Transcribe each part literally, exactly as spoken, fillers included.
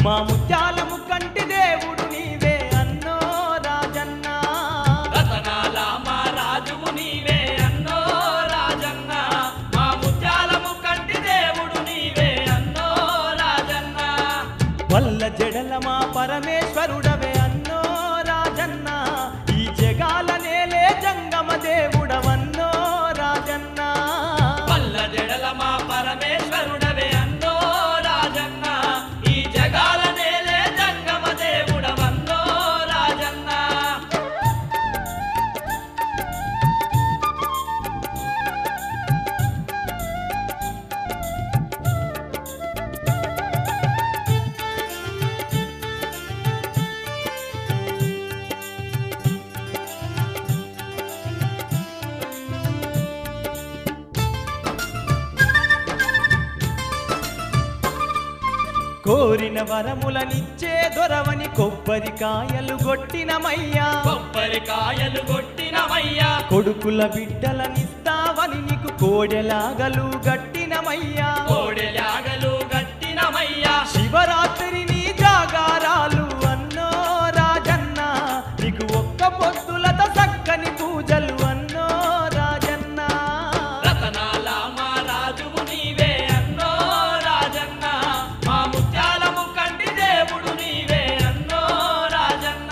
మా ముత్యాలము కంటి దేవుడు నీవే అన్నో రాజన్న రతనాల మా రాజువు నీవే అన్నో రాజన్న మా ముత్యాలము కంటి దేవుడు నీవే అన్నో రాజన్న వల్ల జడల మా పరమేశ్వరుడవే అన్నో రాజన్న ఈ జగాల నేలే జంగమ దేవుడవన్నో రాజన్న వల్ల జడల మా పరమేశ్వరుడవే అన్నో రాజన్న ఈ జగాల నేలే జంగమ దేవుడవన్నో రాజన్న కోరిన వరములనిచ్చే దొరవని కొబ్బరికాయలు గొట్టినమయ్యా కొబ్బరికాయలు కొట్టినమయ్యా కొడుకుల బిడ్డలనిస్తావని నీకు కోడెలాగలు గట్టినమయ్యా కోడెలాగలు గట్టినమయ్యా శివరాత్రి నీ జాగారాలు అన్నో రాజన్న నీకు ఒక్క పొద్దులత చక్కని పూజలు అన్నో రాజన్న రతనాల మా రాజువు నీవే అన్నో రాజన్న మా ముత్యాలము కంటి దేవుడు నీవే అన్నో రాజన్న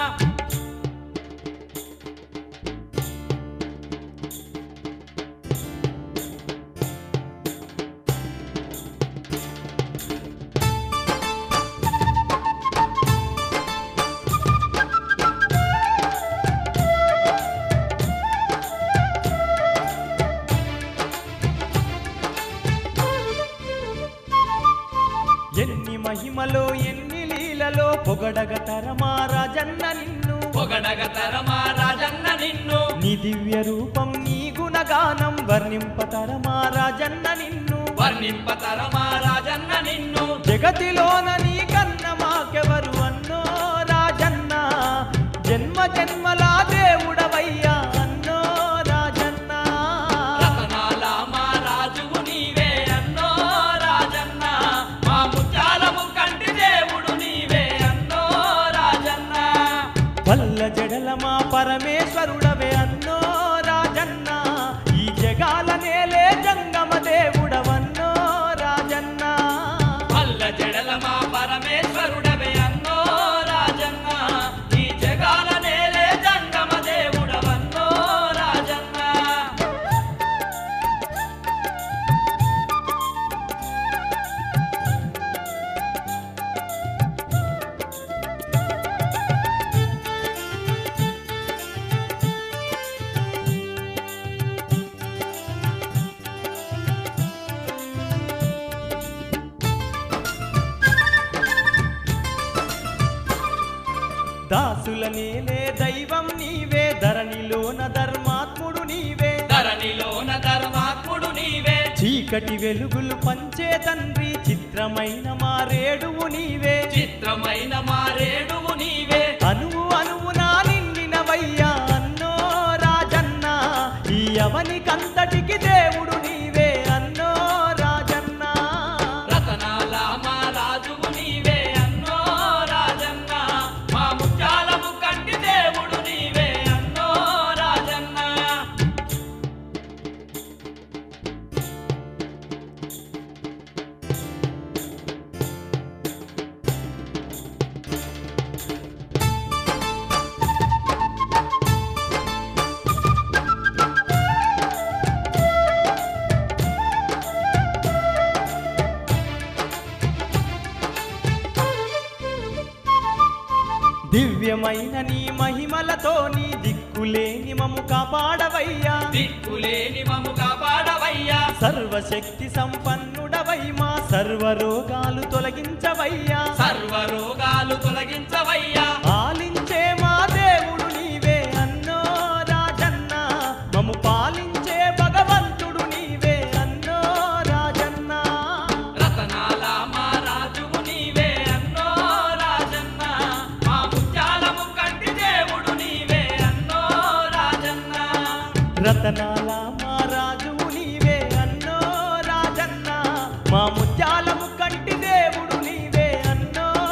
ఎన్ని మహిమలో ఎన్ని లీలలో పొగడగ తరమా రాజన్న నిన్ను పొగడగ తరమా రాజన్న నిన్ను నీ దివ్య రూపం నీ గుణగానం వర్ణింపతరమా రాజన్న నిన్ను వర్ణింపతరమా రాజన్న నిన్ను జగతిలోన నీ కన్న మాకెవరు అన్నో రాజన్న జన్మ జన్మల దేవుడవయ్యా అన్నో రాజన్న రతనాల మా రాజువు నీవే అన్నో రాజన్న మా ముత్యాలము కంటి దేవుడు నీవే అన్నో రాజన్న వల్ల జడల మా పరమేశ్వరుడవే అన్నో రాజన్న ఈ జగాల నేలే జంగమ దేవుడవన్నో రాజన్న వల్ల జడల మా పరమేశ్వరుడవే అన్నో రాజన్న ఈ జగాల నేలే జంగమ దేవుడవన్నో రాజన్న దాసుల నేలే దైవం నీవే ధరణిలోన ధర్మాత్ముడు నీవే ధరణిలోన ధర్మాత్ముడు నీవే చీకటి వెలుగులు పంచే తండ్రి చిత్రమైన మారేడువు నీవే చిత్రమైన మారేడువు నీవే అనువు అనువునా నిండినవయ్యా అన్నో రాజన్న ఈ అవనికంతటికి దేవుడు నీవే అన్నో రాజన్న రతనాల మా రాజువు నీవే అన్నో రాజన్న మా ముత్యాలము కంటి దేవుడు నీవే అన్నో రాజన్న దివ్యమైన నీ మహిమలతో నీ దిక్కులేని మము కాపాడవయ్యా దిక్కులేని మము కాపాడవయ్యా సర్వశక్తి సంపన్నుడవై మా సర్వరోగాలు తొలగించవయ్యా సర్వరోగాలు తొలగించవయ్యా పాలించే మా దేవుడు నీవే అన్నో రాజన్న మము పాలించే భగవంతుడు నీవే అన్నో రాజన్న రతనాల మా రాజువు నీవే అన్నో రాజన్న మా ముత్యాలము కంటి దేవుడు నీవే అన్నో రాజన్న రతనాల మా రాజువు నీవే అన్నో రాజన్న మా ముత్యాలము కంటి దేవుడు నీవే అన్నో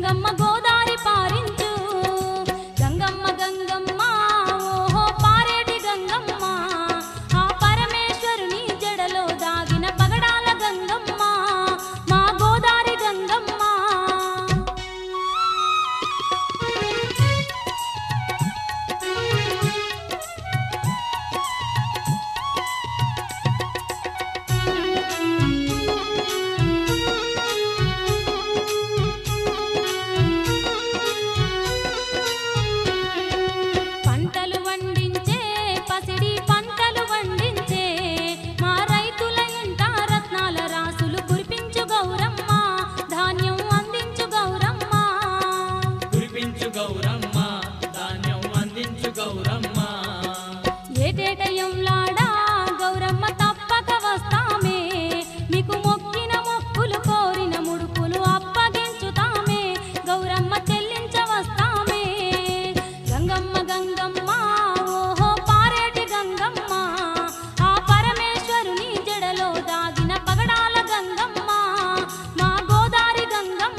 గంగమ్మ గోదారి పారించు గంగమ్మ గంగమ్మ ఓహో పారేటి గంగమ్మ ఆ పరమేశ్వరుని జడలో దాగిన పగడాల గంగమ్మ మా గోదారి గంగమ్మ పంటలు వండించే పసిడి పంటలు వండించే మా రైతుల ఇంట రత్నాల రాసులు కురిపించు గౌరమ్మ ధాన్యం అందించు గౌరమ్మ కురిపించు గౌరమ్మ ధాన్యం అందించు గౌరమ్మ ఏటేటయంలాడా గౌరమ్మ తప్పక వస్తామే మీకు మొక్కిన మొక్కులు కోరిన ముడుపులు అప్పగించుతామే గౌరమ్మ చెల్లించ వస్తామే గంగమ్మ గంగమ్మ ఓహో పారేటి గంగమ్మ ఆ పరమేశ్వరుని జడలో దాగిన పగడాల గంగమ్మ మా గోదారి గంగమ్మ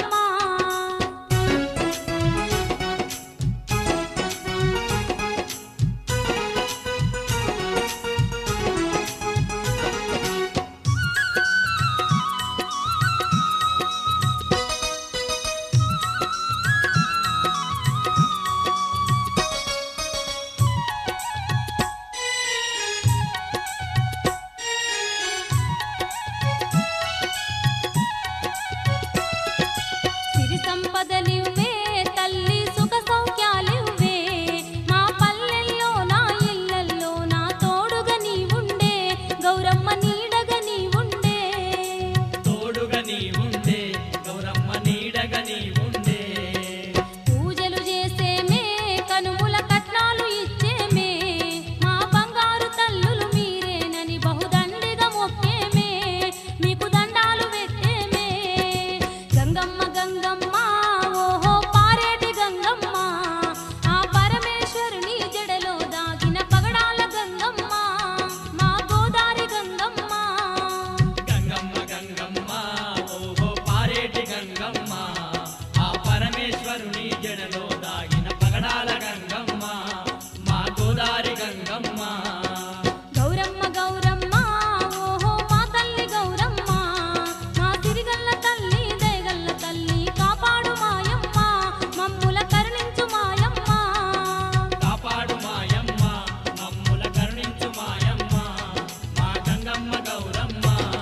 సిరి సంపదలివ్వే తల్లి సుఖ సౌఖ్యాలివ్వే మా పల్లెల్లో నా ఇళ్ళల్లో నా తోడుగా నీవుండే గౌరమ్మ నీడగా నీవుండే తోడుగా నీవుండే గౌరమ్మ నీడగా నీవుండే పూజలు చేసేమే కనుముల కట్నాలు ఇచ్చేమే మా బంగారు తల్లులు మీరేనని బహుదండిగా మొక్కేమే మీకు దండాలు పెట్టేమే గంగమ్మ గంగమ్మ ఓహో పారేటి గంగమ్మ ఆ పరమేశ్వరుని జడలో దాగిన పగడాల గంగమ్మ మా గోదారి గంగమ్మ గంగమ్మ గంగమ్మ ఓహో పారేటి గంగమ్మ ఆ పరమేశ్వరుని జడలో దాగిన పగడాల గంగమ్మ మా గోదారి గంగమ్మ గౌరమ్మ గౌరమ్మ ఓహో మా తల్లి గౌరమ్మ మా తిరిగల్ల తల్లి దయగల్ల తల్లి కాపాడు మాయమ్మ మమ్ముల కరుణించు మాయమ్మ కాపాడు మాయమ్మ మమ్ముల కరుణించు మాయమ్మ మా గంగమ్మ గౌరమ్మ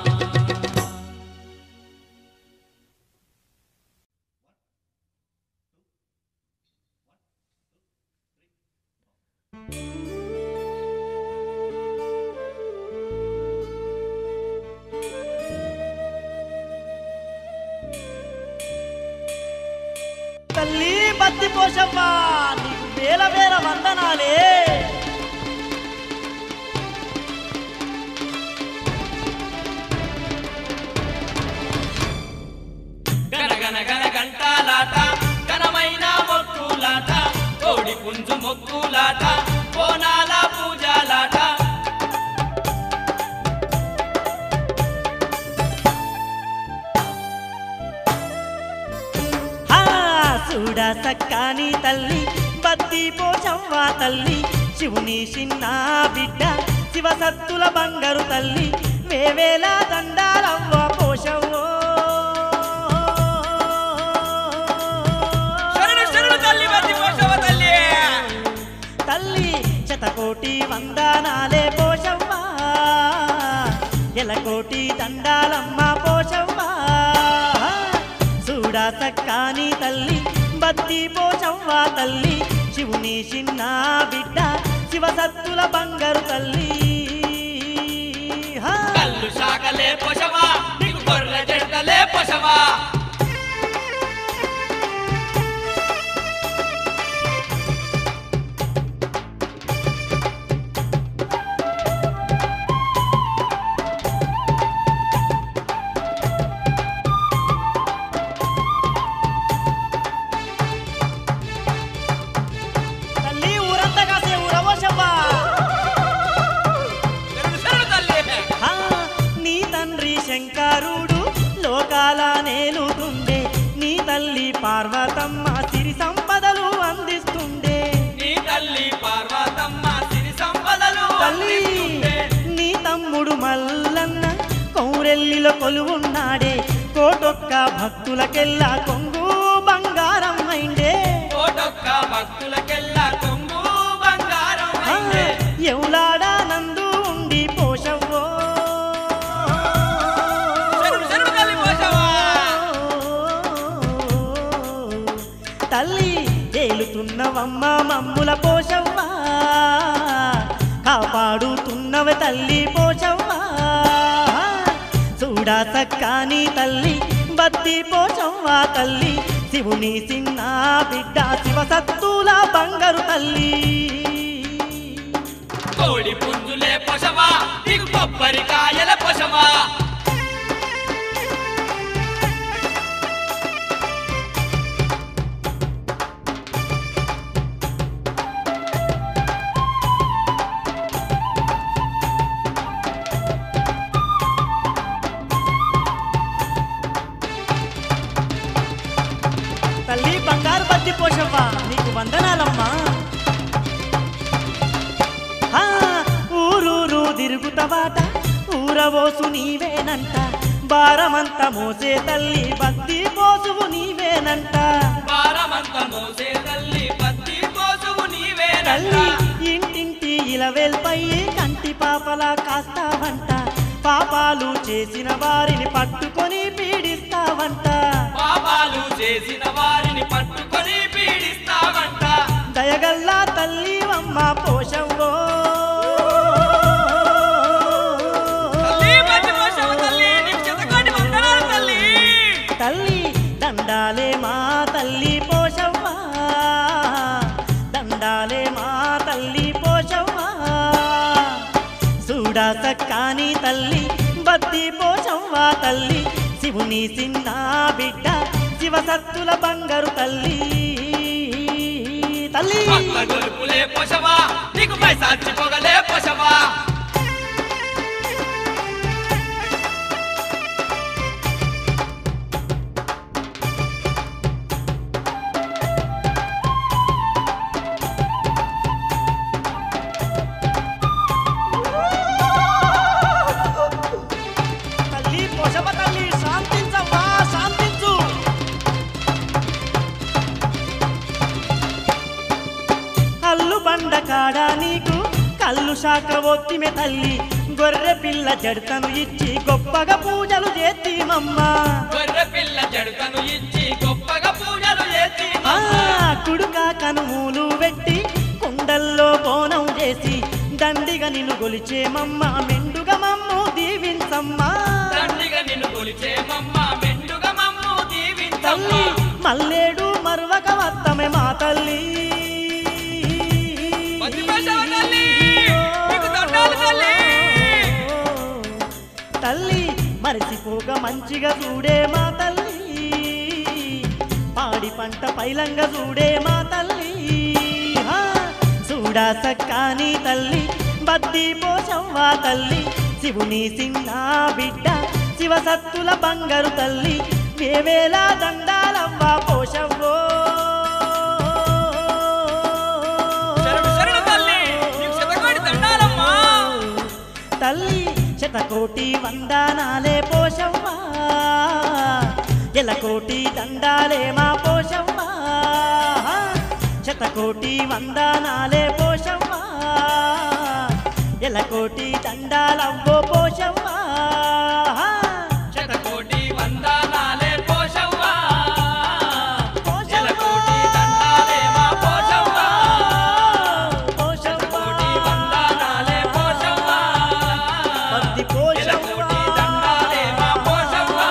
తల్లి బత్తి పోషమ్మ నీకు వేల వేల వందనాలే గనగన గన గంటాలాట ఘనమైన మొక్కులాట కోడి పుంజు మొక్కులాట బోనాల పూజలాట హా చూడా సక్కాని తల్లి బత్తి పోషమ్మ తల్లి శివుని చిన్న బిడ్డ శివసత్తుల బంగారు తల్లి వేవేల దండాలవ్వ పోషవ్వో శరణు శరణు తల్లి బత్తి పోషవ తల్లి తల్లి శతకోటి వందనాలే పోషవ్వ ఎలకోటి దండాలమ్మ పోషవ్వ చూడా సక్కాని తల్లి బత్తి పోషవ్వ తల్లి శివుని చిన్న బిడ్డ శివసత్తుల బంగారు తల్లి హా. కళ్ళు శాఖలే పోషవా నీకు గొర్రె జడలే పోషవా తల్లి ఊరంతా కాసే ఊరవోషవ్వ శరణు శరణు తల్లి హా, నీ తండ్రి శంకరుడు లోకాల నేలుతుండే నీ తల్లి పార్వత కొలువున్నాడే కోటొక్క భక్తులకెల్లా కొంగు బంగారం అయిండే కోటొక్క భక్తులకెల్లా కొంగు బంగారం అయిండే ఎవలాడా నందు ఉండి పోషవ్వో శరణు శరణు తల్లి పోషవ్వా తల్లి తేలుతున్నవమ్మ మమ్ముల పోషవ్వా కాపాడుతున్నవ తల్లి పోషవ్వా చూడా సక్కాని తల్లి బత్తి పోషవ్వా తల్లి శివుని సిన్న బిడ్డ శివ సత్తుల బంగారు తల్లి కోడి పుంజులే పోషవా నీకు కొబ్బరికాయల పోషవా తల్లి బంగారు బత్తి పోషవ్వా నీకు వందనాలమ్మా ఊరూరు తిరుగుతవాట ఊరవోసు నీవేనంట భారమంత మోసే తల్లి బత్తి పోసువు నీవేనంట భారమంత మోసే తల్లి బత్తి పోసువు నీవేనంట తల్లి ఇంటింటి ఇలవేల్పై కంటి పాపలా కాస్తావంట పాపాలు చేసిన వారిని పట్టుకొని పీడిస్తావంట పాపాలు చేసిన వారిని పట్టుకొని పీడిస్తావంట దయగల్లా తల్లి అమ్మ పోషవ్వో తల్లి బత్తి పోషవ తల్లి నీకు శతకోటి వందనాలు తల్లి తల్లి దండాలే మా తల్లి పోషవ్వా దండాలే మా తల్లి పోషవ్వా చూడా సక్కాని తల్లి బత్తి పోషవ్వా తల్లి శివుని సిన్న బిడ్డ శివ సత్తుల బంగారు తల్లి తల్లి భక్త గొలుపులే పోషవా నీకు పైసాచి పొగలే పోషవా తల్లి పోషవ తల్లి శాంతించవ్వా శాంతించు కల్లు బండ కాడా నీకు కల్లు శాఖ ఒత్తిమె తల్లి గొర్రె పిల్ల జడతను ఇచ్చి గొప్పగా పూజలు చేతిమమ్మ గొర్రె పిల్ల జడతను ఇచ్చి గొప్పగా పూజలు చేసి ఆ కుడుక కనుమూలు పెట్టి కుండల్లో బోనం చేసి దండిగా నిన్ను గొలిచేమమ్మ మెండుగా మమ్ము దీవించమ్మా దండిగా నిన్ను కొలిచే మమ్మ మెండుగా మమ్ము దీవించమ్మ తల్లి మల్లేడు మరువక వత్తమే మా తల్లి బత్తి పోషవ తల్లి నీకు దండాలు తల్లి తల్లి మరిసిపోక మంచిగా చూడే మా తల్లి పాడి పంట పైలంగా చూడే మా తల్లి హా, చూడా సక్కాని తల్లి బద్ది పోషవ్వా తల్లి శివుని సిన్న బిడ్డ శివ సత్తుల బంగారు తల్లి వేవేలా దండాలవ్వా పోషవ్వో శరణు శరణు తల్లి నీకు శతకోటి దండాలమ్మా తల్లి శతకోటి వందనాలే పోషవ్వా ఎలకోటి దండాలే మా పోషవ్వా శతకోటి వందనాలే పోషవ్వా ఎలకోటి దండాలవ్వో పోషవ్వా శతకోటి వందనాలే పోషవ్వా పోషవ్వా. ఎలకోటి దండాలే మా పోషవ్వా పోషవ్వా. శతకోటి వందనాలే పోషవ్వా బద్ది పోషవ్వా. ఎలకోటి దండాలే మా పోషవ్వా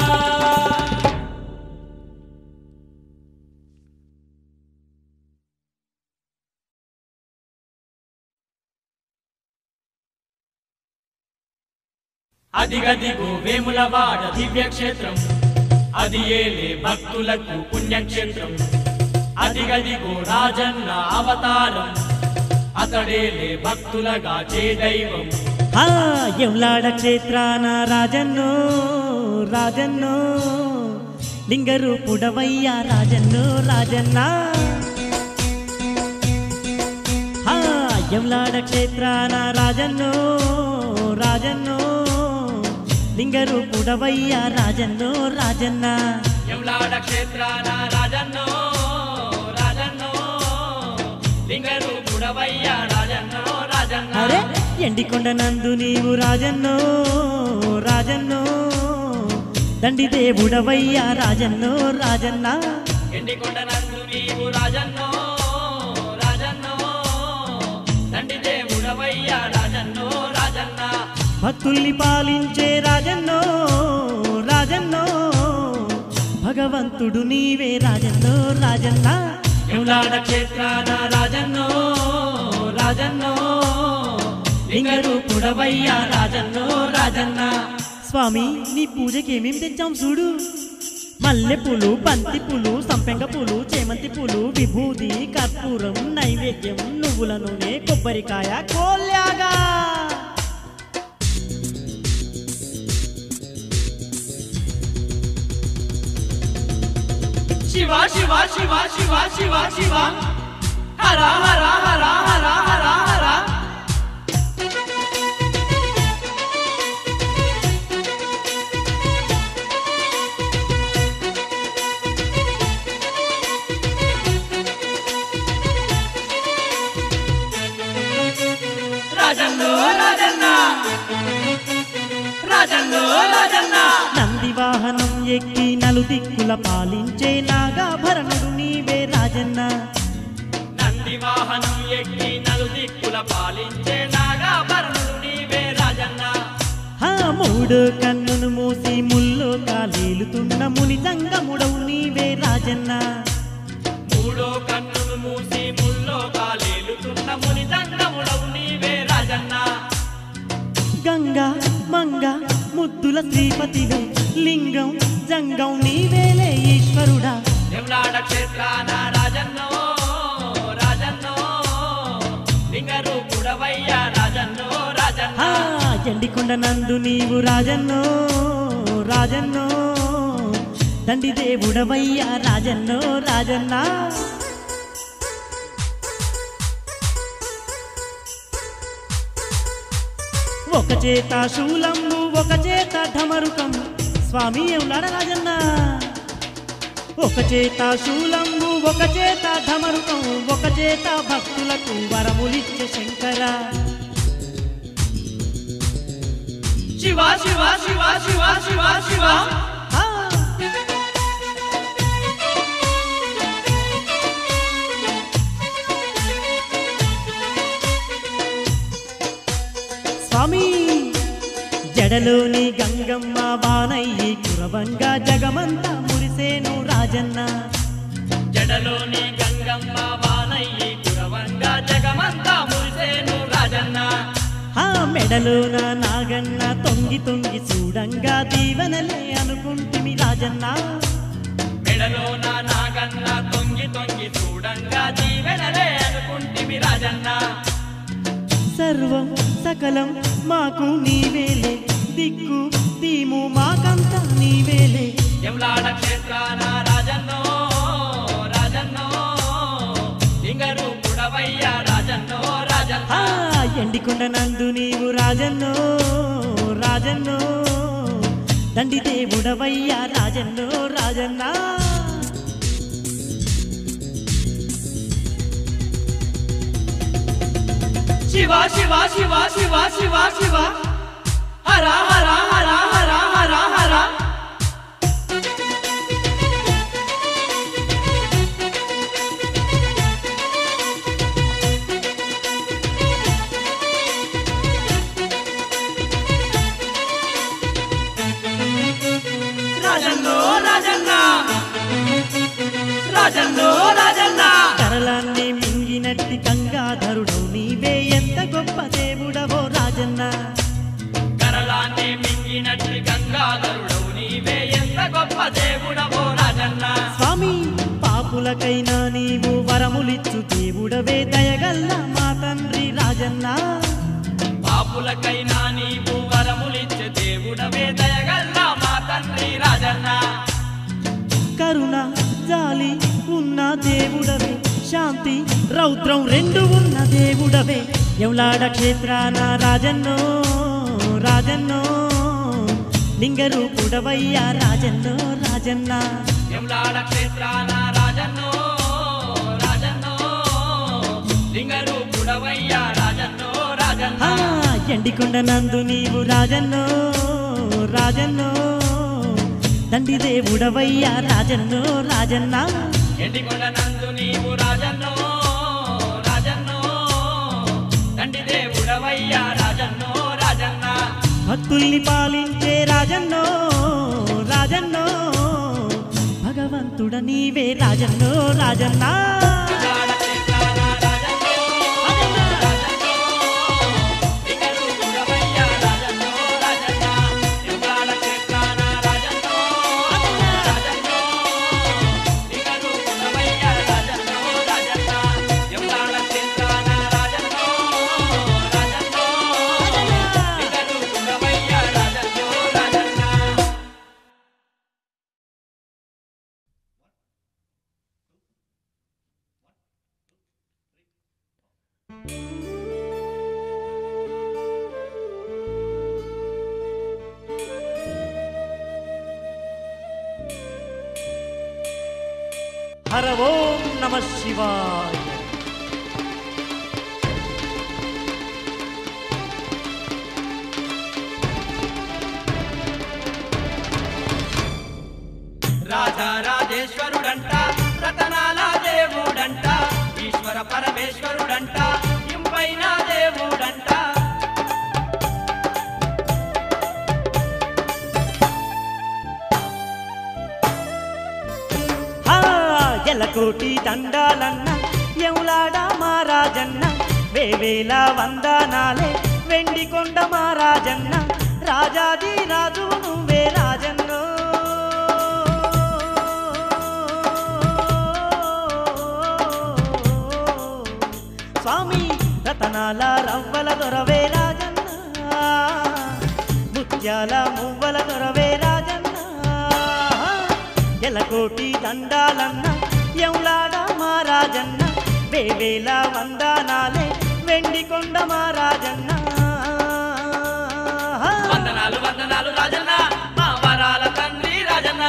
అదిగదిగో వేములవాడ దివ్యక్షేత్రం అది ఏలే భక్తులకు పుణ్యక్షేత్రం అదిగదిగో రాజన్న అవతారం అతడేలే భక్తులగా చే దైవం ఆ ఎవలాడ క్షేత్రాన రాజన్నో రాజన్నో లింగరు పుడవయ్యా రాజన్నో రాజన్న ఆ ఎవలాడ క్షేత్రాన రాజన్నో రాజన్నో లింగరూపుడవయ్యా రాజన్నో రాజన్న యములాడ క్షేత్రాన రాజన్నో రాజన్నో లింగరూపుడవయ్యా రాజన్నో రాజన్న అరే ఎండికొండ నందు నీవు రాజన్నో రాజన్నో దండి దేవుడవయ్యా రాజన్నో రాజన్న ఎండికొండ నందు నీవు రాజన్నో రాజన్నో దండి దేవుడవయ్యా రాజన్నో రాజన్న భక్తుల్ని పాలించే రాజన్నో రాజన్నో భగవంతుడు నీవే రాజన్నో రాజన్న యములాడ క్షేత్రాన రాజన్నో రాజన్నో లింగరూపుడవయ్యా రాజన్నో రాజన్న స్వామి నీ పూజకి ఏమేం తెచ్చాం చూడు మల్లె పూలు బంతి పూలు సంపెంగ పూలు చేమంతి పూలు విభూది కర్పూరం నైవేద్యం నువ్వుల నూనె కొబ్బరికాయ కోల్యాగా శివ శివ శివ శివ శివ శివ హర హర హర హర హర హర రాజన్నో రాజన్న రాజన్నో రాజన్న నంది వాహనం ఎక్కి నలు దిక్కుల పాలించే నాగాభరణుడు నీవే రాజన్న నంది వాహనం ఎక్కి నలు దిక్కుల పాలించే నాగాభరణుడు నీవే రాజన్న హా మూడు కన్నును మూసి ముల్లో కాలేలుతున్న ముని జంగముడవు నీవే రాజన్న మూడో కన్నును మూసి ముల్లో కాలేలుతున్న ముని దండముడవు నీవే రాజన్న గంగా మంగ ముద్దుల శ్రీపతివే లింగం జంగం నీవేలే ఈశ్వరుడా యములాడ క్షేత్రాన రాజన్నో రాజన్నో లింగరూపుడవయ్యా రాజన్నో రాజన్న హా ఎండికొండ నందు నీవు రాజన్నో రాజన్నో దండి దేవుడవయ్యా రాజన్నో రాజన్న ఒక చేత శూలంబు ఒక చేత ఢమరుకం స్వామి ఎవలాడ రాజన్న ఒక చేత శూలంబు ఒక చేత ఢమరుకం ఒక చేత భక్తులకు వరములిచ్చే శంకర శివ శివ శివ శివ శివ శివ ఆ! స్వామి జడలోని గంగమ్మ బానయ్యి కురవంగా జగమంతా మురిసేను రాజన్న జడలోని గంగమ్మ వానయ్యి కురవంగా జగమంతా మురిసేను రాజన్న ఆ మెడలోన నాగన్న తొంగి తొంగి చూడంగా దీవెనలే అనుకుంటిమి రాజన్న మెడలోన నాగన్న తొంగి తొంగి చూడంగా దీవెనలే అనుకుంటిమి రాజన్న సర్వం సకలం మాకు నీవేలే దిక్కు దీము మాకంతా నీవేలే యములాడ క్షేత్రాన రాజన్నో రాజన్నో లింగరూపుడవయ్యా రాజన్నో రాజన్న ఆ ఎండికొండ నందు నీవు రాజన్నో రాజన్నో దండి దేవుడవయ్యా రాజన్నో రాజన్న శివ శివ శివ శివ శివ శివ హర హర హర హర హర హర రాజన్నో రాజన్న రాజన్నో రాజన్న కరలాన్ని మింగినట్టి గంగాధరుడు నీవే ఎంత గొప్ప దేవుడవో రాజన్న కరలాన్ని మింగినట్టు గంగాధరుడవు నీవే ఎంత గొప్ప దేవుడవో రాజన్న స్వామి పాపులకైనా నీవు వరములిచ్చు దేవుడవే దయగల్ల మా తండ్రి రాజన్న పాపులకైనా నీవు వరములిచ్చే దేవుడవే దయగల్లా మా తండ్రి రాజన్న కరుణ జాలి ఉన్న దేవుడవే శాంతి రౌద్రం రెండు ఉన్న దేవుడవే ఎవలాడ క్షేత్రాన రాజన్నో రాజన్నో లింగరూపుడవయ్యా రాజన్నో రాజన్న యములాడ క్షేత్రాన రాజన్నో రాజన్నో లింగరూపుడవయ్యా రాజన్నో రాజన్న ఆ, ఎండికొండ నందు నీవు రాజన్నో రాజన్నో దండి దేవుడవయ్యా రాజన్నో రాజన్న ఎండికొండ నందు నీవు రాజన్నో రాజన్నో దండి దేవుడవయ్యా రాజన్నో రాజన్న భక్తుల్ని పాలించే రాజన్నో రాజన్నో భగవంతుడ నీవే రాజన్నో రాజన్న యములాడ క్షేత్రాన రాజన్నో రాజన్నో లింగరూపుడవయ్యా రాజన్నో రాజన్న యములాడ క్షేత్రాన రాజన్నో రాజన్నో లింగరూపుడవయ్యా రాజన్నో రాజన్న యములాడ క్షేత్రాన రాజన్నో రాజన్నో లింగరూపుడవయ్యా రాజన్నో రాజన్న హర ఓం నమ శివాయ రాజా రాజేశ్వరుడంట రతనాల దేవుడంట ఈశ్వర పరమేశ్వరుడంట ఇంపైన దేవుడంట హా, ఎలకోటి దండాలన్న ఎవులాడ మారాజన్న వేవేల వందనాలే వెండికొండ మారాజన్న రాజాది రాజు నువ్వే రాజన్నో స్వామి రతనాల రవ్వల దొరవే రాజన్న ముత్యాల మువ్వల దొరవే రాజన్న ఎలకోటి దండాలన్న ఎవులాడ మారాజన్న వేవేల వందనాలే వెండికొండ మారాజన్న వందనాలు వందనాలు రాజన్న మా వరాల తండ్రి రాజన్న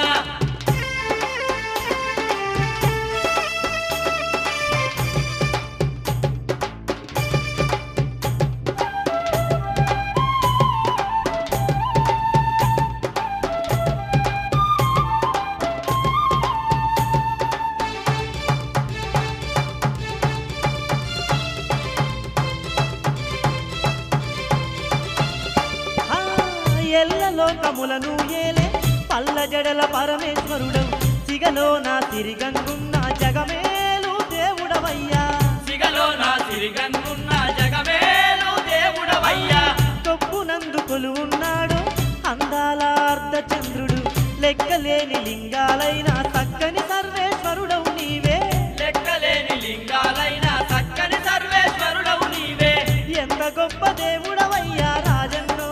ఆ, ఎల్ల లోకములను ఏలే పల్ల జడల పరమేశ్వరుడవు సిగలో నా తిరిగంగున్న జగమేలు దేవుడవయ్యా సిగలో నా సిరిగన్నున్న జగమేలు దేవుడవయ్యా కొప్పునందు కొలువున్నాడు అందాల అర్ధ చంద్రుడు లెక్కలేని లింగాలైన చక్కని సర్వేశ్వరుడవు నీవే లెక్కలేని లింగాలైన చక్కని సర్వేశ్వరుడవు నీవే ఎంత గొప్ప దేవుడవయ్యా రాజన్నో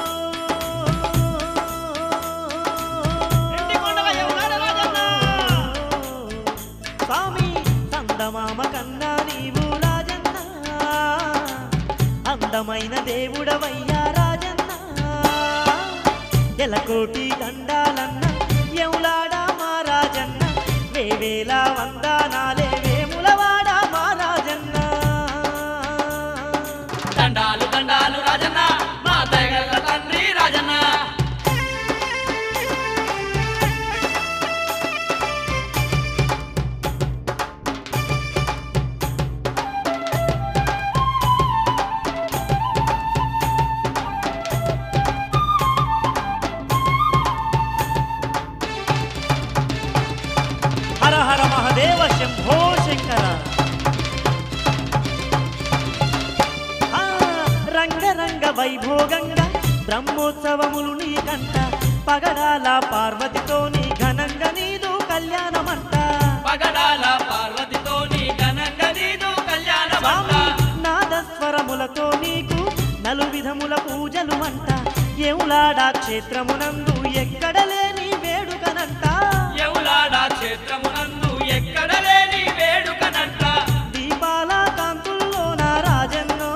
ఎండికొండవయ్య ఉన్నాడు రాజన్న. స్వామి సందమామ కన్నా నీవు రాజన్న అందమైన దేవుడవయ్యా రాజన్న ఎలకోటి దండాలన్న ఎవులాడ మారాజన్న వేవేల వందనాలే వేములవాడ మారాజన్న దండాలు దండాలు రాజన్న మా దయగల తండ్రి రాజన్న హర హర మహదేవ శంభో శంకర ఆ, రంగరంగ వైభోగంగా బ్రహ్మోత్సవములు నీ కంట పగడాల పార్వతితో నీ ఘనంగా నీదు కళ్యాణమంట పగడాల పార్వతితో నీ ఘనంగా నీదు కళ్యాణమంట స్వామి నాదస్వరములతో నీకు నలు విధముల పూజలు అంట ఎవులాడ క్షేత్రమునందు ఎక్కడ లేని వేడుకనంట యములాడ క్షేత్రమునందు ఎక్కడ లేని వేడుకనంట దీపాల కాంతుల్లో నా రాజన్నో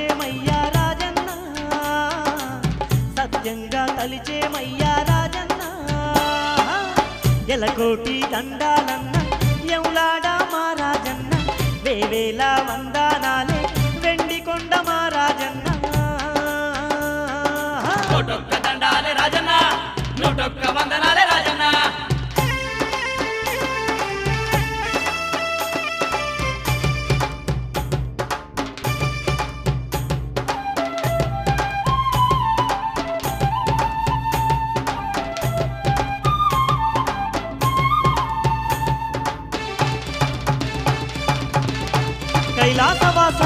కొలిచేమయ్యా రాజన్న సత్యంగా కలిచేమయ్యా రాజన్న ఎలకోటి దండాలన్న ఎవులాడా మా రాజన్న వేవేల వందనాలే వెండి కొండ మా రాజన్న నూటొక్క దండాలే రాజన్న నూటొక్క వందనాలే రాజన్న కైలాసవాస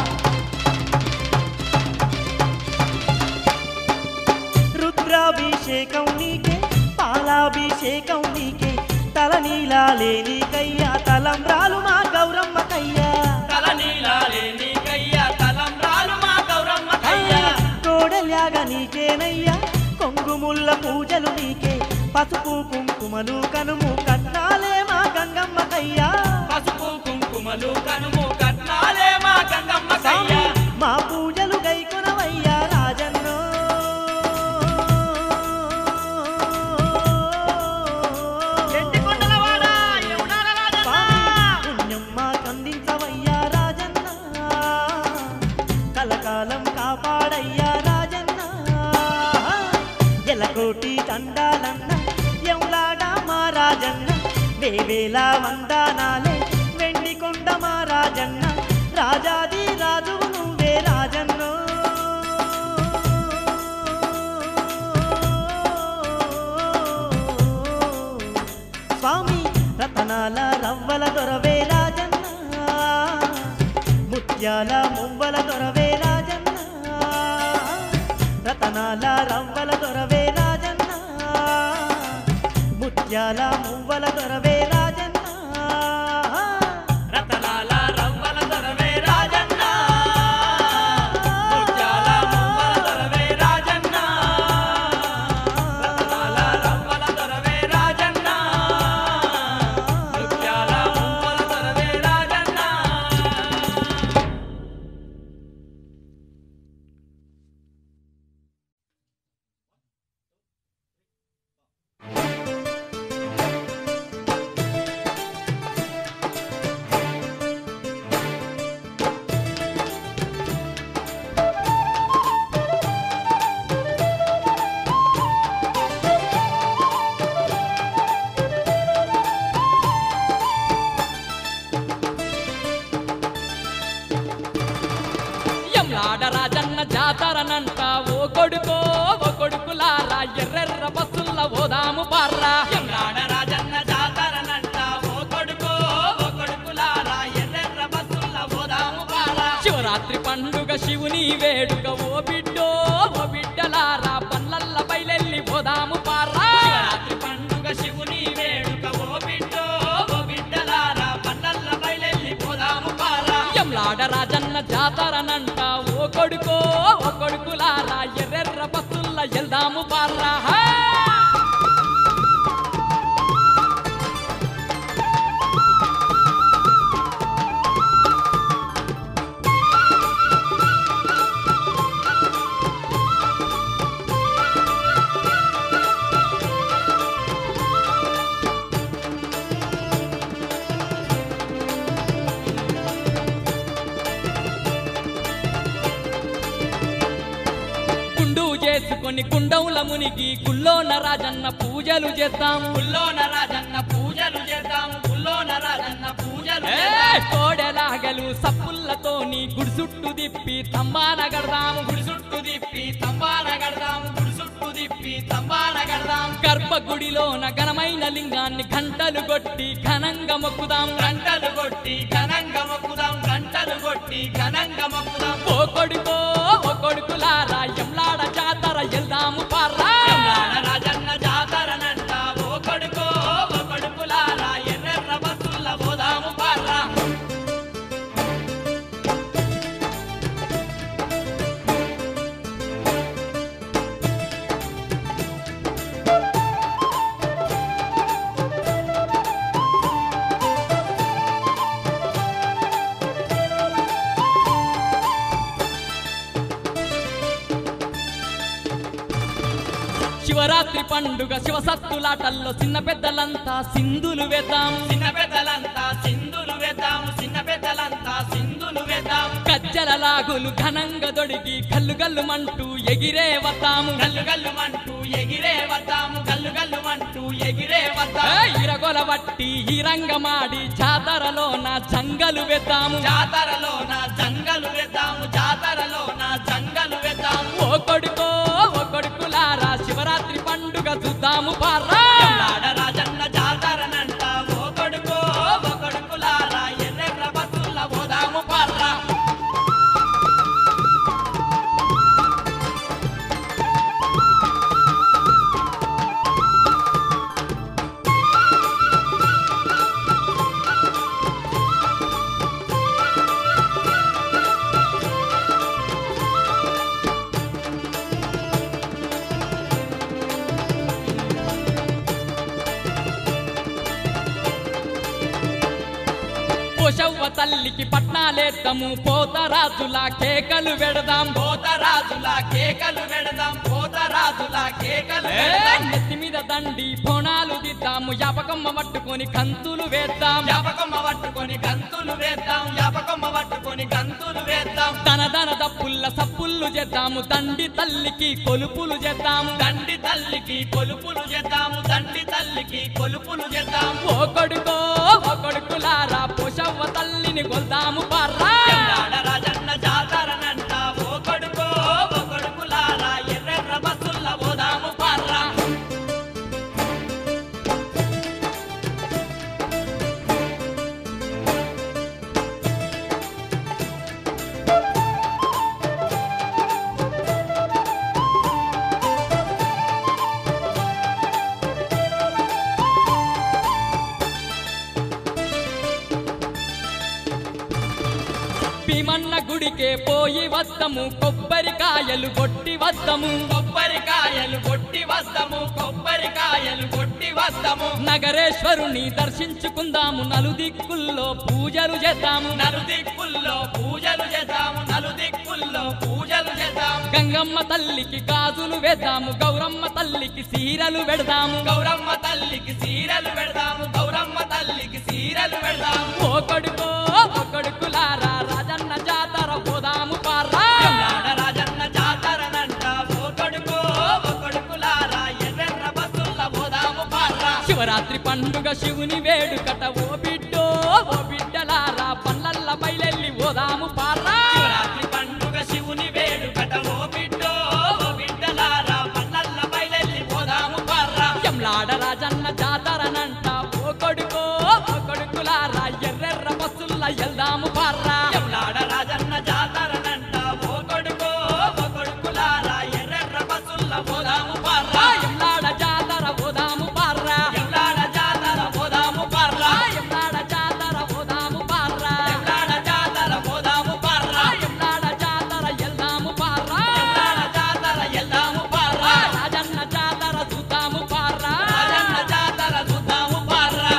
రుద్రాభిషేకం నీకే పాలాభిషేకం నీకే తలనీలాలే నీకయ్యా తలంబ్రాలు మా గౌరమ్మకయ్యా తలనీలాలే నీకయ్యా తలంబ్రాలు మా గౌరమ్మకయ్యా కోడల్యాగ నీకేనయ్యా కొంగుముల్ల పూజలు నీకే పసుపు కుంకుమలు కనుము కట్నాలే మా గంగమ్మకయ్యా పసుపు కుంకుమలు కనుము కట్నాలే మా గంగమ్మకయ్యా మా పూజలు గైకొనవయ్యా రాజన్నో పుణ్యమ్మ కందించవయ్యా రాజన్న కలకాలం కాపాడయ్యా రాజన్న ఎలకోటి దండాలన్న ఎవులాడా మా రాజన్న వేవేల వందనాలే వెండి కొండ మా రాజన్న రాజాది రాజువు నువ్వే రాజన్నో స్వామి రతనాల రవ్వల దొరవే రాజన్న ముత్యాల మువ్వల దొరవే రాజన్న రతనాల రవ్వల దొరవే రాజన్న ముత్యాల మువ్వల దొరవే రాజన్న రతనాల రవ్వల దొరవే రాజన్న ముత్యాల మువ్వల దొరవే రాజన్న రతనాల రవ్వల దొరవే రాజన్న ముత్యాల మువ్వల దొరవే రాజన్న ఎంలాడ రాజన్న జాతరనంట ఓ కొడుకో ఓ కొడుకులారా ఎర్రెర్ర బస్సుల్ల ఓదాము పార్రా ఎంలాడ రాజన్న జాతరనంట ఓ కొడుకో ఓ కొడుకులారా ఎర్రెర్ర బస్సుల్ల ఓదాము పార్రా శివరాత్రి పండుగ శివుని వేడుక ఓ బిడ్డో ఓ బిడ్డలారా పల్లల్ల బయలెల్లి ఓదాము పార్రా శివరాత్రి పండుగ శివుని వేడుక ఓ బిడ్డో ఓ బిడ్డలారా పల్లల్ల బయలెల్లి ఓదాము పార్రా ఎంలాడ రాజన్న జాతరనంట ఓ కొడుకో ఓ కొడుకులారా ఎర్రెర్ర బస్సుల్ల ఎల్దాము పార్రా చేసుకొని కుండవుల మునిగి కుల్లోన రాజన్న పూజలు చేద్దాం కుల్లోన రాజన్న పూజలు చేద్దాం కుల్లోన రాజన్న పూజలు కోడెలాగలు సప్పుల్లతోని గుడిసుట్టు దిప్పి తంబాన గడదాం గుడిసుట్టు దిప్పి తంబాన గడదాం గుడిసుట్టు దిప్పి తంబాన గడదాం గర్భగుడిలోన ఘనమైన లింగాన్ని గంటలు కొట్టి ఘనంగా మొక్కుదాం గంటలు కొట్టి ఘనంగా మొక్కుదాం గంటలు కొట్టి ఘనంగా మొక్కుదాం ఓ కొడుకో ఓ కొడుకులారా ఎంలాడ జాతర ఎల్దాము పార్రా ఎంలాడ రాజన్న జాతరనంట ఓ కొడుకో ఓ కొడుకులారా ఎర్రెర్ర బస్సుల్ల పోదాము పార్రా శివరాత్రి పండుగ శివసత్తులాటల్లో చిన్న పెద్దలంతా సింధులు వేద్దాం చిన్న పెద్దలంతా సింధులు వేద్దాం చిన్న పెద్దలంతా సింధులు వేద్దాం గజ్జల లాగులు ఘనంగా దొడిగి గల్లు గల్లు మంటూ ఎగిరే వద్దాము గల్లు గల్లు మంటూ ఎగిరే వద్దాము గల్లు గల్లు మంటూ ఎగిరే వద్దాం ఇరగొల వట్టి ఈ రంగమాడి జాతరలోన జంగలు వేద్దాము జాతరలోన జంగలు వేద్దాము జాతరలోన జంగలు వేద్దాము ఓ కొడుకో ఓ కొడుకులారా శివరాత్రి పండుగ చూద్దాము పారా ఎంలాడ రాజన్న జాతరనంట ఓ కొడుకో ఓ కొడుకులారా ఎర్రెర్ర బస్సుల పోదాము పార్రా పోషవ్వ తల్లికి పట్నాలేద్దాము పోతరాజుల కేకలు వెడదాం పోతరాజుల కేకలు వెడదాం పోతరాజుల కేకలు ఏ, వెడదాం నెత్తి మీద దండి బోనాలు దిద్దాము యాపకమ్మ పట్టుకొని కంతులు వేద్దాం యాపకమ్మ పట్టుకొని గంతులు వేద్దాం యాపకమ్మ పట్టుకొని గంతులు వేద్దాం దన దన దప్పుల్ల సప్పుళ్ళు చేద్దాము దండి తల్లికి కొలుపులు చేద్దాము దండి తల్లికి కొలుపులు చేద్దాము దండి తల్లికి కొలుపులు చేద్దాం ఓ కొడుకో ఓ కొడుకులారా పోషవ్వ తల్లిని కొల్దాము పార్రా ఎంలాడ రాజన్న జాతరనంట ఓ కొడుకో ఓ కొడుకులారా ఎర్రెర్ర బస్సుల పోదాము పార్రా భీమన్న గుడికే పోయి వద్దము కొబ్బరికాయలు కొట్టి వద్దము కొబ్బరికాయలు కొట్టి వస్తాము కొబ్బరికాయలు కొట్టి వస్తాము నగరేశ్వరుని దర్శించుకుందాము నలుదిక్కుల్లో పూజలు చేద్దాము నలుదిక్కుల్లో పూజలు చేద్దాము నలుదిక్కుల్లో పూజలు చేద్దాము గంగమ్మ తల్లికి గాజులు వేద్దాము గౌరమ్మ తల్లికి సీరలు పెడదాము గౌరమ్మ తల్లికి సీరలు పెడదాము గౌరమ్మ తల్లికి సీరలు పెడదాము ఓ కొడుకో ఓ కొడుకులారా రాజన్న జాతర పోదాము పార్రా ఎంలాడ రాజన్న జాతరనంట ఓ కొడుకో ఓ కొడుకులారా ఎర్రెర్ర బస్సుల పోదాము పార్రా శివరాత్రి పండుగ శివుని వేడుకట ఓ బిడ్డో ఓ బిడ్డలారా పల్లల్ల బయలెల్లి పోదాము పార్రా శివరాత్రి పండుగ శివుని వేడుకట ఓ బిడ్డో ఓ బిడ్డలారా పల్లల్ల బయలెల్లి పోదాము పార్రా ఎంలాడ రాజన్న జాతరనంట ఓ కొడుకో ఓ కొడుకులారా ఎర్రెర్ర బస్సుల్ల ఎల్దాము పార్రా ఎంలాడ రాజన్న జాతరనంట ఓ కొడుకో ఓ కొడుకులారా ఎర్రెర్ర బస్సుల పోదాము పార్రా ఎంలాడ జాతర పోదాము పార్రా ఎంలాడ జాతర పోదాము పార్రా ఎంలాడ జాతర పోదాము పార్రా ఎంలాడ జాతర పోదాము పార్రా ఎంలాడ జాతర ఎల్దాము పార్రా ఎంలాడ జాతర ఎల్దాము పార్రా రాజన్న జాతర చూద్దాము పార్రా రాజన్న జాతర చూద్దాము పార్రా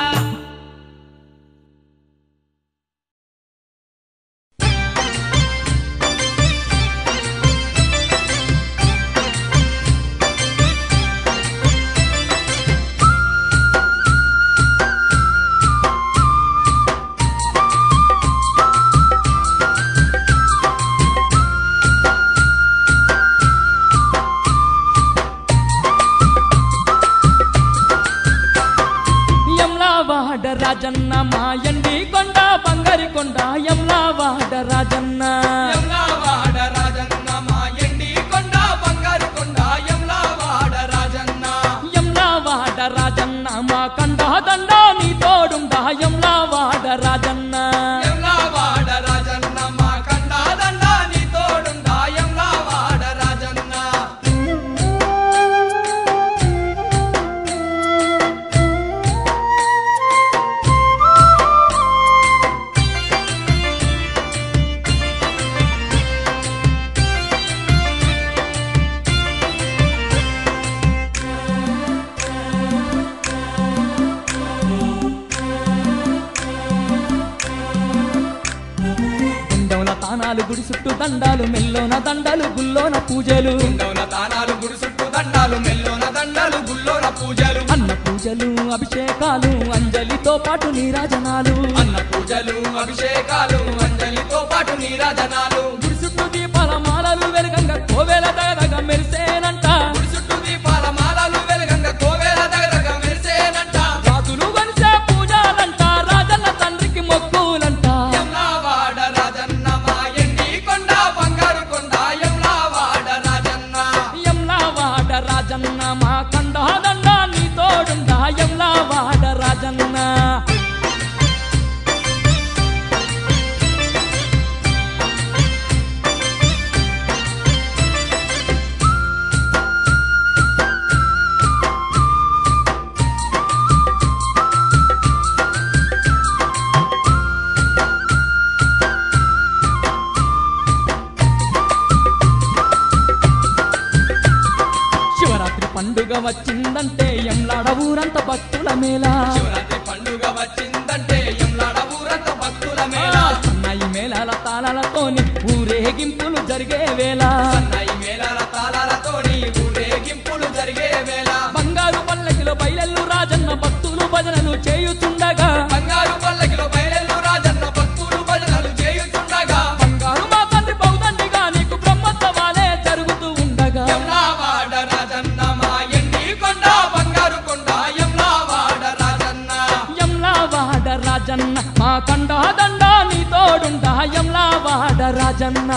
యమ్లావాడ రాజన్న మాయండి కొండ బంగారి కొండ యమ్లావాడ రాజన్న యమ్లావాడ రాజన్న మా ఎండి కొండ బంగారు కొండ యమ్లావాడ రాజన్న యమ్లావాడ రాజన్న మా కండ దండ నీ తోడుండా యమ్లావాడ రాజన్న యమ్లావాడ రాజన్న మా కండ దండ నీ తోడుండా యమ్లావాడ రాజన్న తానాలు గుడి చుట్టూ దండాలు మెల్లోన దండాలు గుల్లోన పూజలు ఉండవున తానాలు గుడి చుట్టూ దండాలు మెల్లోన దండాలు గుల్లోన పూజలు అన్న పూజలు అభిషేకాలు అంజలితో పాటు నీరాజనాలు అన్న పూజలు అభిషేకాలు అంజలితో పాటు నీరాజనాలు గుడి చుట్టూ దీపాల మాలలు వెలుగంగా కోవెల దగదగ మెరిసేనంట గుడి చుట్టూ దీపాల మాలలు వెలుగంగా కోవెల దగదగ మెరిసేనంట రాజులు వనిసే పూజలంట రాజన్న తండ్రికి మొక్కులంట యమ్లావాడ రాజన్న మా ఎండి కొండ బంగారు కొండ యమ్లావాడ రాజన్న యమ్లావాడ రాజన్న మా కండ దండ నీ తోడుండ యమ్లావాడ రాజన్న శివరాత్రి పండుగ వచ్చిందంటే ఎంలాడ ఊరంత భక్తుల మేళ శివరాత్రి పండుగ వచ్చిందంటే యమ్లాడ ఊరంత భక్తుల మేళ సన్నాయి మేళాల తాళాలతోని ఊరేగింపులు జరిగే వేళ సన్నాయి మేళాల తాళాలతోని ఊరేగింపులు జరిగే వేళ బంగారు పల్లకిలో బయలెల్లు రాజన్న భక్తులు భజనలు చేయుచుండగా బంగారు పల్లకిలో బయలెల్లు రాజన్న భక్తులు భజనలు చేయుచుండగా బంగారు మా తండ్రి బౌదండిగా నీకు బ్రహ్మోత్సవాలే జరుగుతూ ఉండగా యమ్లావాడ రాజన్న మా ఎండి కొండ బంగారు కొండ యమ్లావాడ రాజన్న యమ్లావాడ రాజన్న మా కండ దండ నీ తోడుండ యమ్లావాడ రాజన్న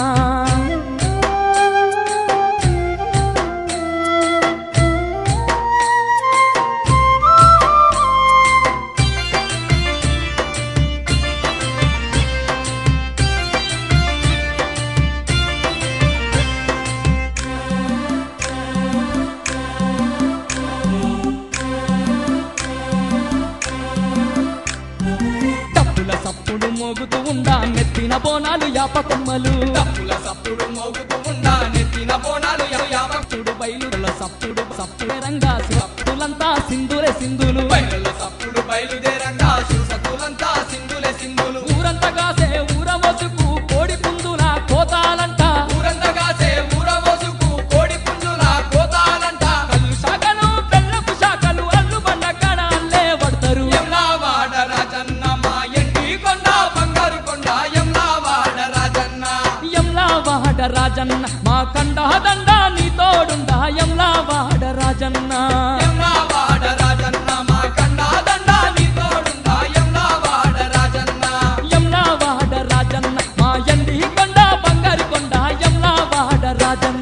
తప్పుల సప్పుడు మోగుతూ ఉండా మెత్తిన బోనాలు యాపకొమ్మలు తప్పుల సప్పుడు మోగుతూ ఉండా నెత్తిన బోనాలు యామ చూడు బయలుల సప్పుడు సప్పుడే రంగా సప్పులంతా సింధులే సింధులు బయలుల సప్పుడు బయలుదేరంగా శివసతులంతా సింధులే సింధులు ఊరంతా కాసే ఊర మొసుకు కోడి పుందుల కోతాలంట ఊరంతా కాసే ఊర మోసుకు కోడి పుంజుల కోతాలంట కళ్ళు శాఖలు బెల్లపు శాఖలు అల్లు బండ కడ అల్లే పడతారు యమ్లావాడ రాజన్న మా ఎండి కొండ బంగారు కొండ యమ్లావాడ రాజన్న యమ్లావాడ రాజన్న మా కండ దండ నీ తోడుండ యమ్లావాడ రాజన్న యమ్లావాడ రాజన్న మా కండ దండ నీ తోడుండా యమ్లావాడ రాజన్న యమ్లావాడ రాజన్న మా ఎండి కొండ బంగారు కొండ యమ్లావాడ రాజన్న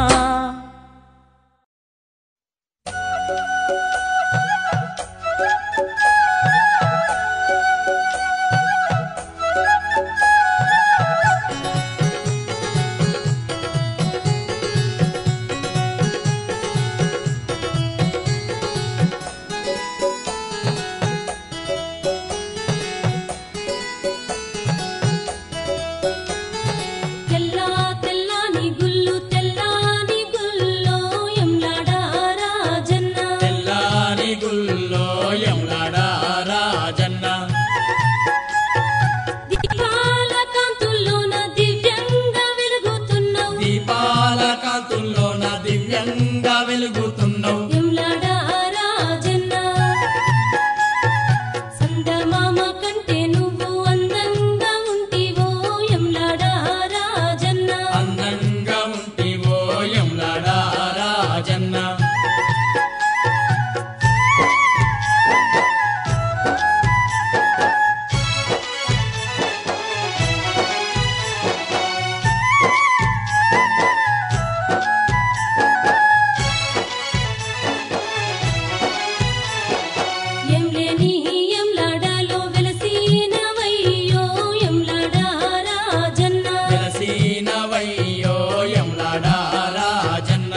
తెల్లా తెల్లాని గుల్లు తెల్లాని గుల్లో ఎంలాడ రాజన్న తెల్లాని గుల్లో యమ్లాడ రాజన్న దీపాల కాంతుల్లోన దివ్యంగా వెలుగుతున్నావు దీపాల కాంతుల్లోన దివ్యంగా వెలుగుతున్నావు ఎంలాడ రాజన్న సందమామ కంటే నువ్వు అందంగా ఉంటివో ఎంలాడ రాజన్న అందంగా ఉంటివో యమ్లాడ రాజన్న ఎంలేని ఎంలాడలో వెలసినవయ్యో ఎంలాడ రాజన్న వెలసినవయ్యో యమ్లాడ రాజన్న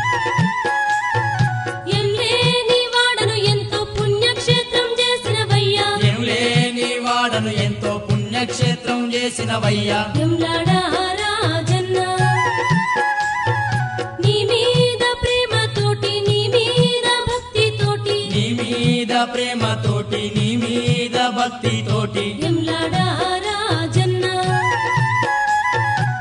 ఎంలేని వాడను ఎంతో పుణ్యక్షేత్రం చేసినవయ్యా ఏం లేని వాడను ఎంతో పుణ్యక్షేత్రం చేసినవయ్యా ఎంలాడ రాజన్న నీ మీద ప్రేమతోటి నీ మీద భక్తితోటి నీ మీద ప్రేమతోటి నీ మీద భక్తితోటి ఎంలాడ రాజన్న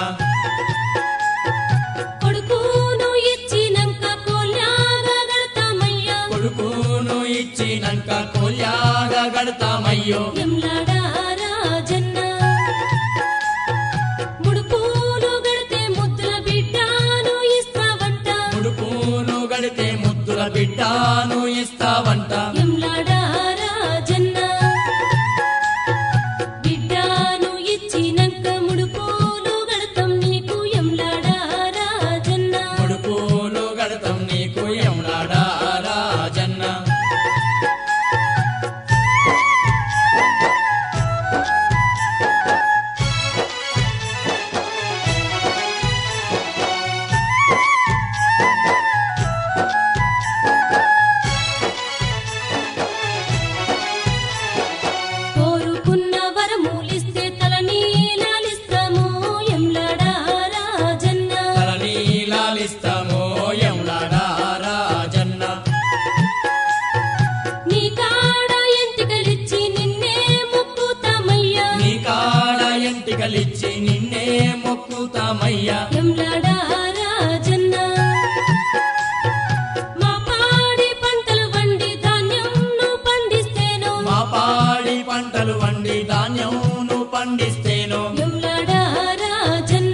కొడుకును ఇచ్చినంక కోల్యాగా గడతామయ్యా కొడుకును ఇచ్చినంక కోల్యాగా గడతామయ్యో ఎంలాడా రాజన్న ముడుపులు గడితే ముద్దుల బిడ్డను ఇస్తావంట ముడుపును గడితే ముద్దుల బిడ్డను ఇస్తావంట ఎంలాడా రాజన్న బిడ్డను ఇచ్చినంక ముడుపులు గడతాం నీకు ఎంలాడా రాజన్న ముడుపులు గడతాం నీకు ఎంలాడా రాజన్న కోరుకున్న వరములిస్తే తల నీలాలిస్తాము ఎంలాడా రాజన్న తలనీలాలిస్తామో ఎంలాడా రాజన్న నీ కాడ ఎంటికలిచ్చి నిన్నే మొక్కుతామయ్యా నీ కాడ ఎంటికలిచ్చి నిన్నే మొక్కుతామయ్యా ఎంలాడా రాజన్న మా పాడి పంటలు వండి ధాన్యంను పండిస్తేను మా పాడి పంటలు వండి ధాన్యమును పండిస్తేనో ఎంలాడా రాజన్న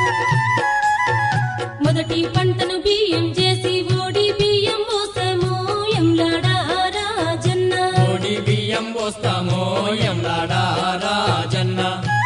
మొదటి పంటను బియ్యం చేసి ఓడి బియ్యం పోసాము ఎంలాడా రాజన్న కోడి బియ్యం పోస్తామో ఎంలాడా రాజన్న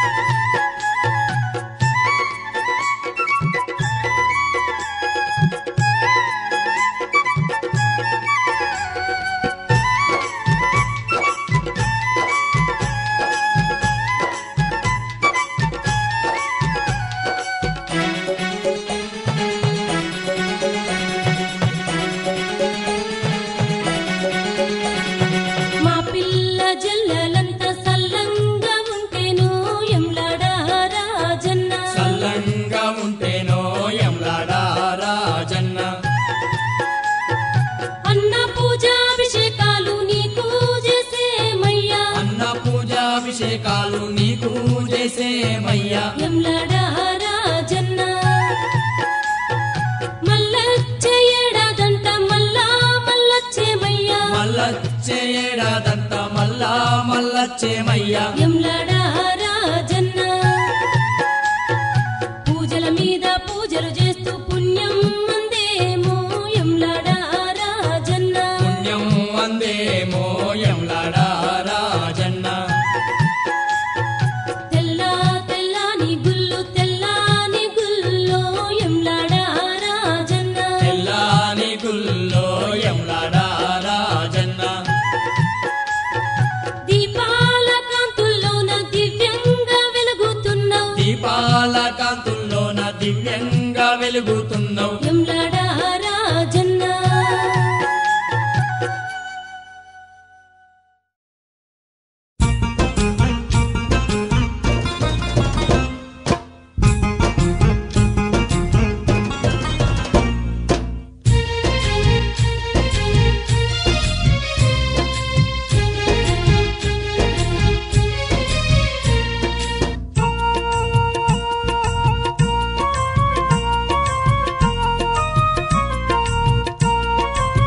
మా పిల్ల జల్లలంతా సల్లంగా ఉంటేను ఎంలాడా రాజన్న సల్లంగా ఉంటేనో ఎంలాడా రాజన్న అన్న పూజాభిషేకాలు నీకు చేసేమయ్యా అన్న పూజాభిషేకాలు నీకు చేసేమయ్యా ఎంలాడా రాజన్న మల్లచ్చే ఏడాదంట మల్లా మల్లచ్చేమయ్యా మల్లచ్చే ఏడాదంత మల్లా మల్లచ్చేమయ్యా ఎంలాడా రాజన్న పూజల మీద పూజలు చేస్తూ పుణ్యం అందేమో ఎంలాడా రాజన్న పుణ్యం అందేమో ఎంలాడా రాజన్న తెల్లా తెల్లాని గుల్లు తెల్లాని గుల్లో ఎంలాడా రాజన్న తెల్లాని గుల్లో ఎంలాడా రాజన్న దీపాల కాంతుల్లోన దివ్యంగా వెలుగుతున్నావు దీపాల కాంతుల్లోన దివ్యంగా వెలుగుతున్నావు ఎంలాడా రాజన్న ఆ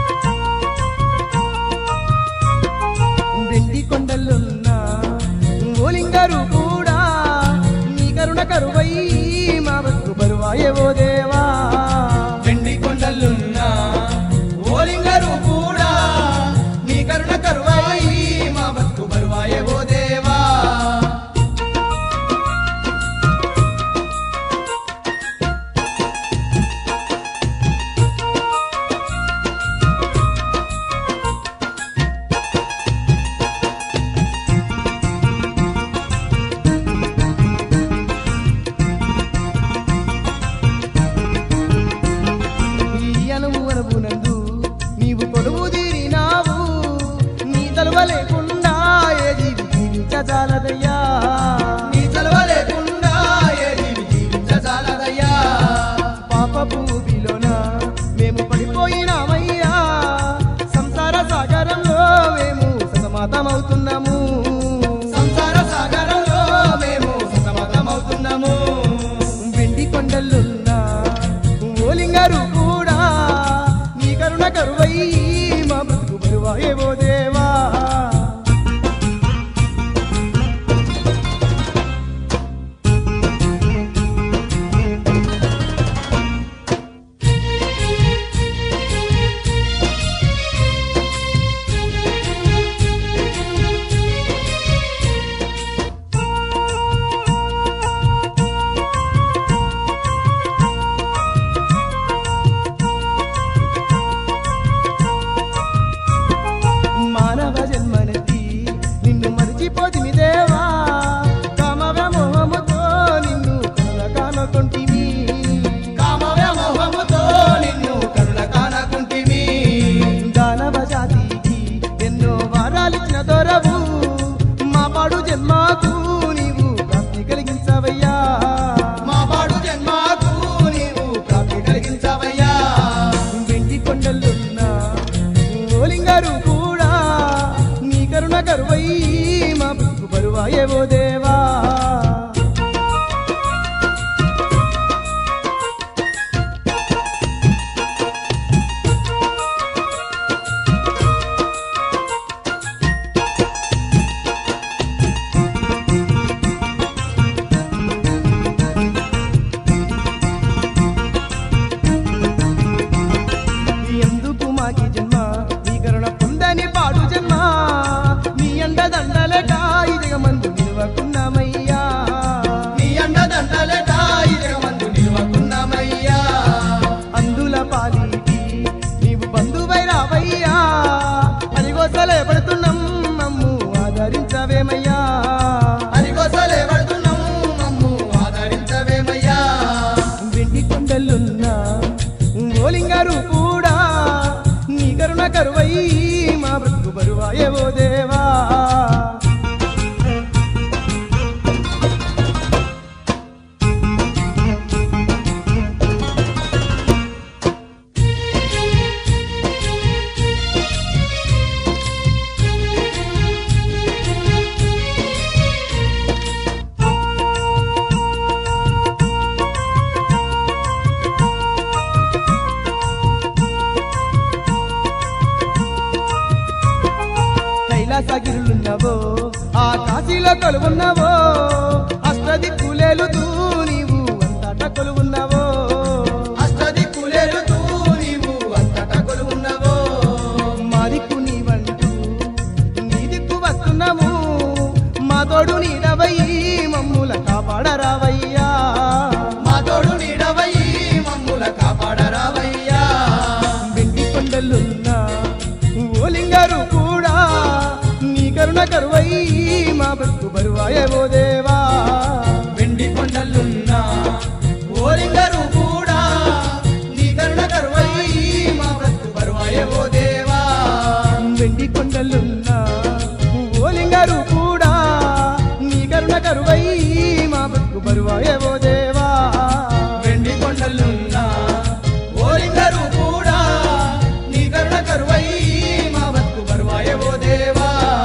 కైలాసగిరులున్నవో ఆ కాశీలో కొలువున్నవో అష్టదిక్కులేలుతూ నీవు అంతటా కొలువున్నవో అష్టదిక్కులేలుతూ నీవు అంతటా కొలువున్నవో మా దిక్కు నీవంటూ నీ దిక్కు వస్తున్నాము మా తోడు నీడవయ్యి మమ్ముల కాపాడరావయ్యా మా తోడు నీడవయ్యి మమ్ముల కాపాడరావయ్యా వెండి కొండలున్నా ఓలింగారు కూడా నీ కరుణ కరువయ్యి మా బతుకు బరువాయవో దేవా వెండి కొండలున్నా ఓలింగారు కూడా నీ కరుణ కరువయ్యి మా బతుకు బరువాయవో దేవా వెండి కొండలున్నా ఓలింగారు కూడా నీ కరుణ కరువయ్యి మా బతుకు బరువాయవో దేవా వెండి కొండలున్నా ఓలింగారు కూడా నీ కరుణ కరువయ్యి మా బతుకు బరువాయవో దేవా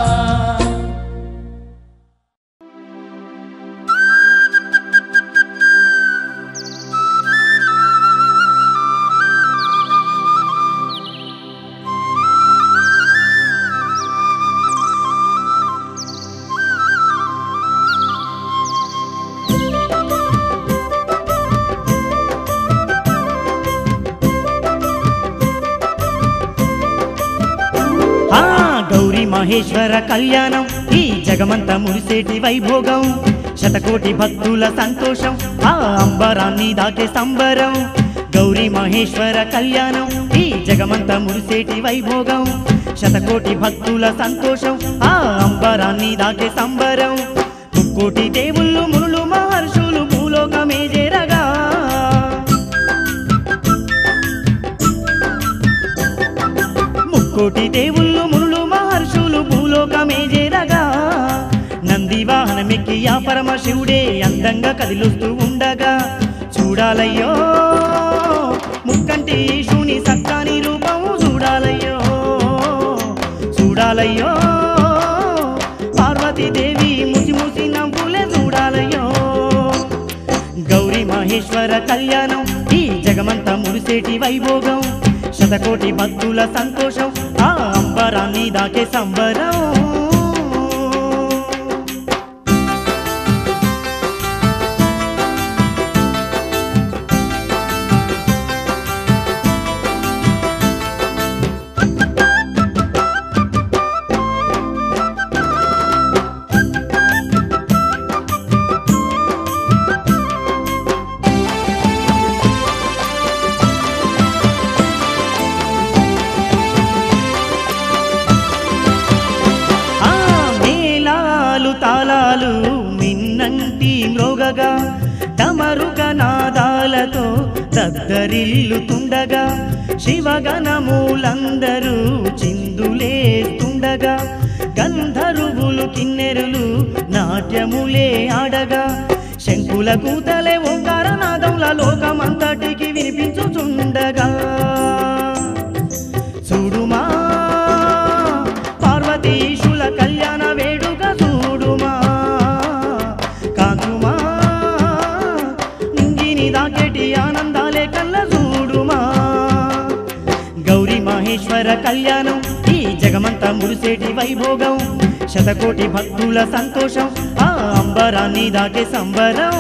మహేశ్వర కళ్యాణం ఈ జగమంత మురిసేటి వైభోగం శతకోటి భక్తుల సంతోషం ఆ అంబరాన్ని దాకే సంబరం గౌరీ మహేశ్వర కళ్యాణం ఈ జగమంత మురిసేటి వైభోగం శతకోటి భక్తుల సంతోషం ఆ అంబరాన్ని దాకే సంబరం ముక్కోటి దేవుళ్ళు మునులు మహర్షులు భూలోకమే చేరగా ముక్కోటి దేవుళ్ళు మునులు మహర్షులు భూలోకమే చేరగా నంది వాహనమెక్కి ఆ పరమశివుడే అందంగా కదిలుస్తూ ఉండగా చూడాలయ్యో ముక్కంటి ఈశుని సక్కాని రూపం చూడాలయ్యో చూడాలయ్యో పార్వతీదేవి ముసి ముసి నవ్వులే చూడాలయ్యో గౌరీ మహేశ్వర కళ్యాణం ఈ జగమంత మురిసేటి వైభోగం శతకోటి భక్తుల సంతోషం ఆ అంబరాన్ని దాకే సంబరం తాళాలు మిన్నంటి మ్రోగగా డమరుగ నాదాలతో దద్దరిల్లుతుండగా శివగణములందరూ చిందులేస్తుండగా గంధర్వులు కిన్నెరులు నాట్యములే ఆడగా శంకుల కూతలే ఓంకార నాదంల లోకమంతటికి వినిపించుచుండగా చూడుమా పార్వతీశుల కళ్యాణ వేడుక చూడుమా కాకుమా నింగిని దాకెటి ఆనందాలే కళ్ళ చూడుమా గౌరీ మహేశ్వర కళ్యాణం ఈ జగమంత మురిసేటి వైభోగం శతకోటి భక్తుల సంతోషం ఆ అంబరాన్ని దాకే సంబరం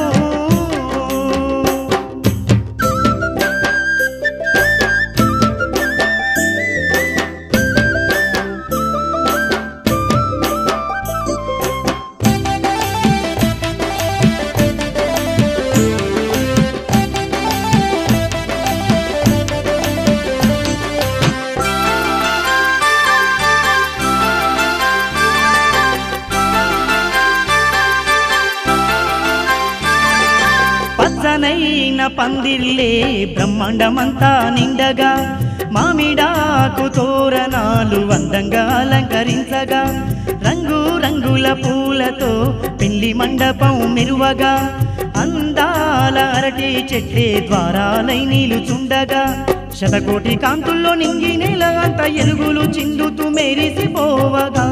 పచ్చనైన పందిర్లే బ్రహ్మాండమంతా నిండగా మామిడాకు తోరణాలు అందంగా అలంకరించగా రంగు రంగుల పూలతో పెళ్లి మండపం మెరువగా అందాల అరటి చెట్లే ద్వారాలై నిలుచుండగా శతకోటి కాంతుల్లో నింగి నేల అంత ఎలుగులు చిందుతూ మెరిసిపోవగా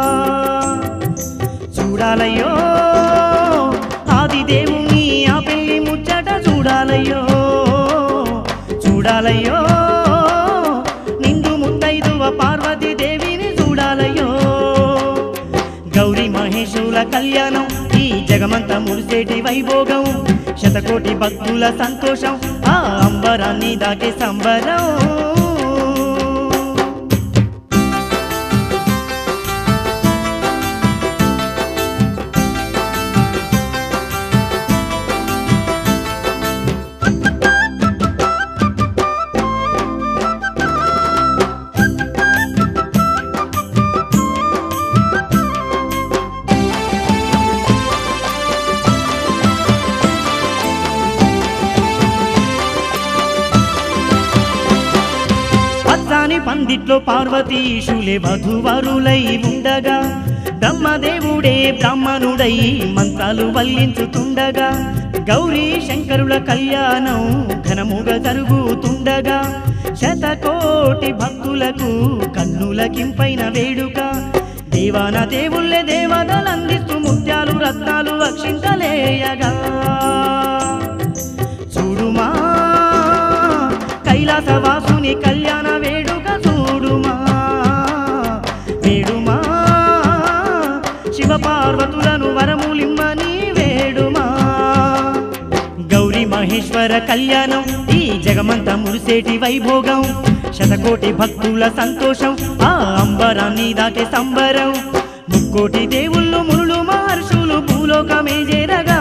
చూడాలయ్యో ఆదిదేవుని ఆ పెళ్లి ముచ్చట చూడాలయ్యో చూడాలయ్యో నిండు ముత్తైదువ పార్వతీదేవిని చూడాలయ్యో కళ్యాణం ఈ జగమంత మురిసేటి వైభోగం శతకోటి భక్తుల సంతోషం ఆ అంబరాన్ని దాకే సంబరం పందిట్లో పార్వతీశులే వధువరులై ఉండగా బ్రహ్మదేవుడే బ్రాహ్మణుడై మంత్రాలు వల్లించుతుండగా గౌరీ శంకరుల కళ్యాణం ఘనముగా జరుగుతుండగా శతకోటి భక్తులకు కన్నులకింపైన వేడుక దేవాన దేవుళ్ళే దేవతలందిస్తూ ముత్యాలు రత్నాలు అక్షింతలేయగా చూడుమా కైలాసవాసుని కళ్యాణ వేడుక చూడుమా వేడుమా శివ పార్వతులను వరములిమ్మని వేడుమా గౌరీ మహేశ్వర కళ్యాణం ఈ జగమంత మురిసేటి వైభోగం శతకోటి భక్తుల సంతోషం ఆ అంబరాన్ని దాకే సంబరం ముక్కోటి దేవుళ్ళు మునులు మహర్షులు భూలోకమే చేరగా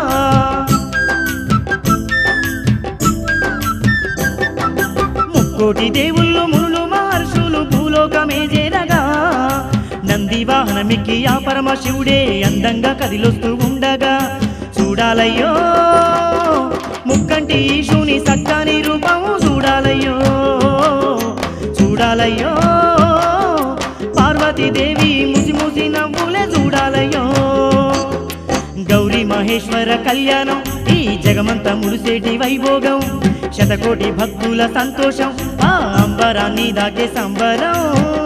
కోటి దేవుళ్ళు మునులు మహర్షులు భూలోకమే చేరగా నంది వాహనమిక్కి ఆ పరమశివుడే అందంగా కదిలొస్తూ ఉండగా చూడాలయ్యో ముక్కంటి ఈశుని సక్కని రూపం చూడాలయ్యో చూడాలయ్యో పార్వతీదేవి ముసి ముసి నవ్వులే చూడాలయ్యో గౌరీ మహేశ్వర కళ్యాణం ఈ జగమంత మురిసేటి వైభోగం శతకోటి భక్తుల సంతోషం ఆ అంబరాన్ని దాకే సంబరం